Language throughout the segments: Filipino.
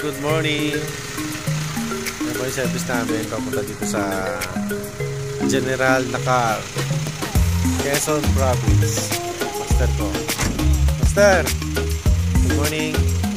good morning. Ano po yung service namin papunta dito sa General Nakar, Quezon Province. Master ko. Master! Good morning.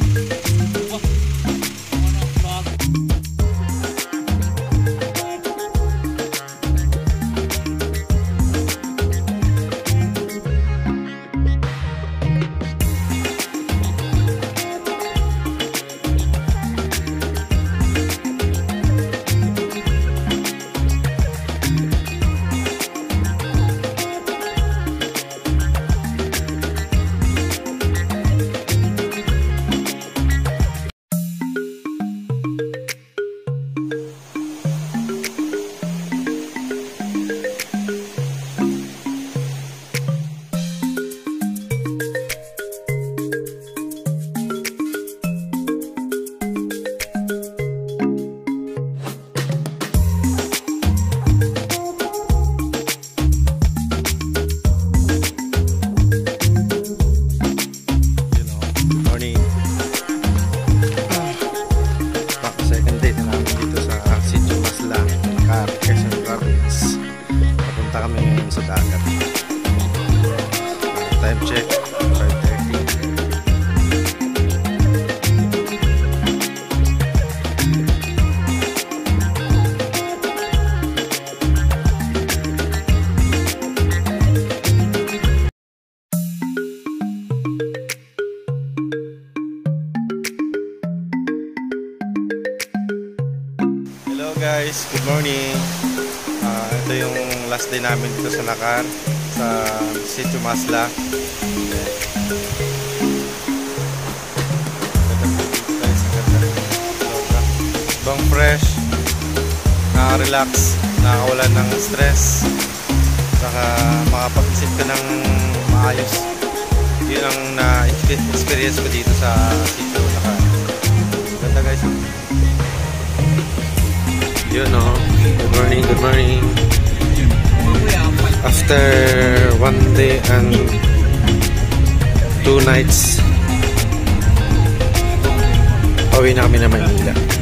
Time check, 5:30. Hello guys, good morning. Ito yung last day namin dito sa Nakar, sa Sitio Masla. Bang fresh, nakaka-relax, nakakawala ng stress, saka makapag-isip ka ng maayos. Yun ang na-experience ko dito sa Sitio Nakar. Ganda guys. Yun o, good morning, good morning. After 1 day and 2 nights, pauwi na kami na Manila.